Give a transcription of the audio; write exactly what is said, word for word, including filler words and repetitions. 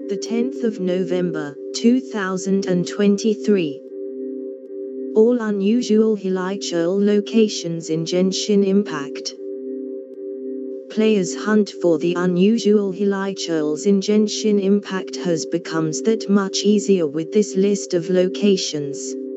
the tenth of November, two thousand twenty-three. All unusual Hilichurl locations in Genshin Impact. Players' hunt for the unusual Hilichurls in Genshin Impact has becomes that much easier with this list of locations.